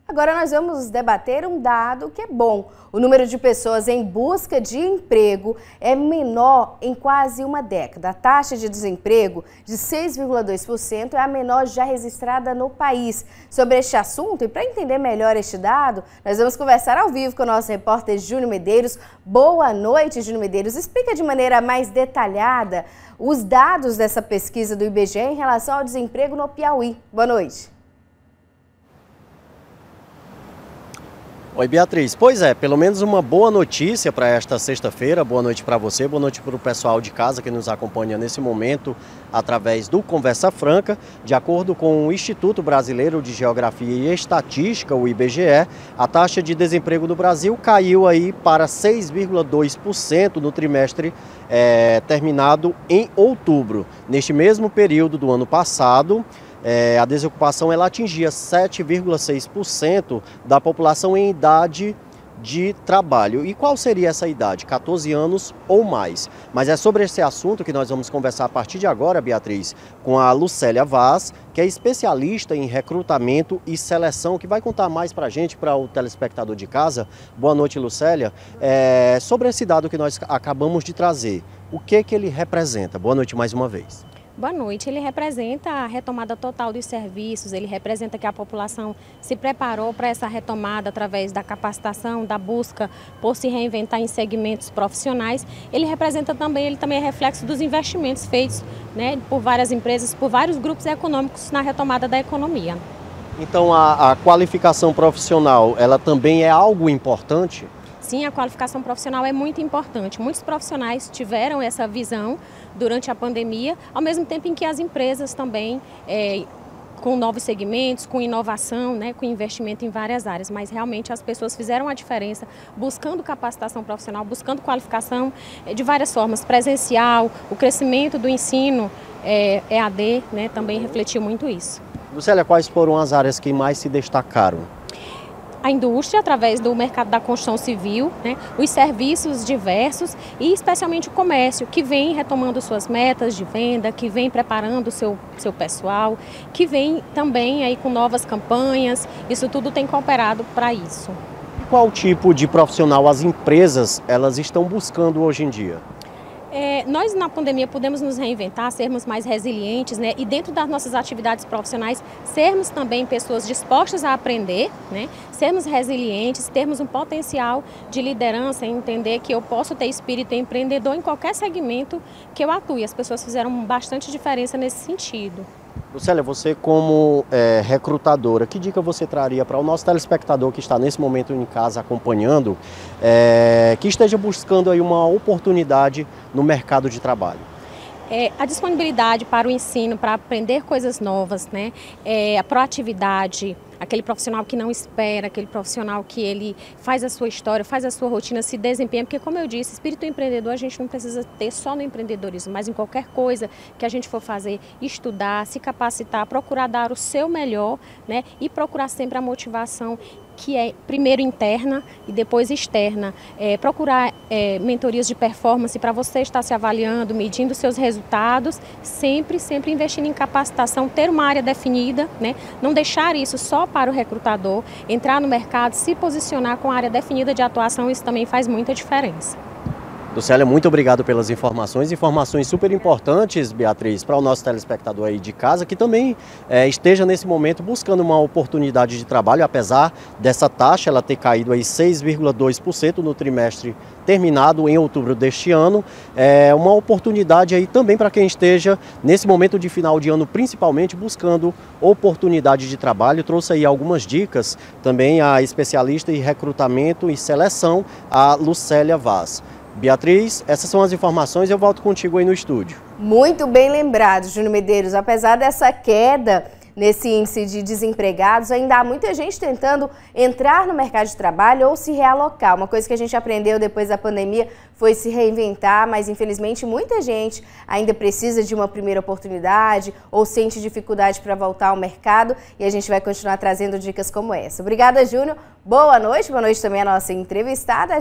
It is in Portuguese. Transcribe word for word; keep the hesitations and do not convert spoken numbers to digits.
Agora nós vamos debater um dado que é bom. O número de pessoas em busca de emprego é menor em quase uma década. A taxa de desemprego de seis vírgula dois por cento é a menor já registrada no país. Sobre este assunto e para entender melhor este dado, nós vamos conversar ao vivo com o nosso repórter Júnior Medeiros. Boa noite, Júnior Medeiros. Explica de maneira mais detalhada os dados dessa pesquisa do I B G E em relação ao desemprego no Piauí. Boa noite. Oi, Beatriz. Pois é, pelo menos uma boa notícia para esta sexta-feira. Boa noite para você, boa noite para o pessoal de casa que nos acompanha nesse momento através do Conversa Franca. De acordo com o Instituto Brasileiro de Geografia e Estatística, o I B G E, a taxa de desemprego do Brasil caiu aí para seis vírgula dois por cento no trimestre é, terminado em outubro. Neste mesmo período do ano passado, É, a desocupação ela atingia sete vírgula seis por cento da população em idade de trabalho. E qual seria essa idade? quatorze anos ou mais. Mas é sobre esse assunto que nós vamos conversar a partir de agora, Beatriz, com a Lucélia Vaz, que é especialista em recrutamento e seleção, que vai contar mais para a gente, para o telespectador de casa. Boa noite, Lucélia. É, sobre esse dado que nós acabamos de trazer, o que, que ele representa? Boa noite mais uma vez. Boa noite. Ele representa a retomada total dos serviços, ele representa que a população se preparou para essa retomada através da capacitação, da busca por se reinventar em segmentos profissionais. Ele representa também, ele também é reflexo dos investimentos feitos, né, por várias empresas, por vários grupos econômicos na retomada da economia. Então a, a qualificação profissional, ela também é algo importante? Sim, a qualificação profissional é muito importante. Muitos profissionais tiveram essa visão durante a pandemia, ao mesmo tempo em que as empresas também, é, com novos segmentos, com inovação, né, com investimento em várias áreas. Mas realmente as pessoas fizeram a diferença buscando capacitação profissional, buscando qualificação é, de várias formas, presencial, o crescimento do ensino é, E A D, né, também refletiu muito isso. Lucélia, quais foram as áreas que mais se destacaram? A indústria, através do mercado da construção civil, né, os serviços diversos e especialmente o comércio, que vem retomando suas metas de venda, que vem preparando o seu, seu pessoal, que vem também aí com novas campanhas. Isso tudo tem cooperado para isso. Qual tipo de profissional as empresas elas estão buscando hoje em dia? É, nós na pandemia pudemos nos reinventar, sermos mais resilientes, né? E dentro das nossas atividades profissionais, sermos também pessoas dispostas a aprender, né? Sermos resilientes, termos um potencial de liderança, entender que eu posso ter espírito empreendedor em qualquer segmento que eu atue. As pessoas fizeram bastante diferença nesse sentido. Lucélia, você como é, recrutadora, que dica você traria para o nosso telespectador que está nesse momento em casa acompanhando, é, que esteja buscando aí uma oportunidade no mercado de trabalho? É, a disponibilidade para o ensino, para aprender coisas novas, né? É, a proatividade, aquele profissional que não espera, aquele profissional que ele faz a sua história, faz a sua rotina, se desempenha, porque como eu disse, espírito empreendedor a gente não precisa ter só no empreendedorismo, mas em qualquer coisa que a gente for fazer, estudar, se capacitar, procurar dar o seu melhor, né? E procurar sempre a motivação que é primeiro interna e depois externa. É, procurar é, mentorias de performance para você estar se avaliando, medindo seus resultados, sempre, sempre investindo em capacitação, ter uma área definida, né? Não deixar isso só para o recrutador, entrar no mercado, se posicionar com a área definida de atuação, isso também faz muita diferença. Lucélia, muito obrigado pelas informações, informações super importantes, Beatriz, para o nosso telespectador aí de casa, que também é, esteja nesse momento buscando uma oportunidade de trabalho, apesar dessa taxa ela ter caído aí seis vírgula dois por cento no trimestre terminado em outubro deste ano. É uma oportunidade aí também para quem esteja nesse momento de final de ano, principalmente buscando oportunidade de trabalho. Trouxe aí algumas dicas também a especialista em recrutamento e seleção, a Lucélia Vaz. Beatriz, essas são as informações, eu volto contigo aí no estúdio. Muito bem lembrado, Júnior Medeiros. Apesar dessa queda nesse índice de desempregados, ainda há muita gente tentando entrar no mercado de trabalho ou se realocar. Uma coisa que a gente aprendeu depois da pandemia foi se reinventar, mas infelizmente muita gente ainda precisa de uma primeira oportunidade ou sente dificuldade para voltar ao mercado, e a gente vai continuar trazendo dicas como essa. Obrigada, Júnior. Boa noite, boa noite também à nossa entrevistada.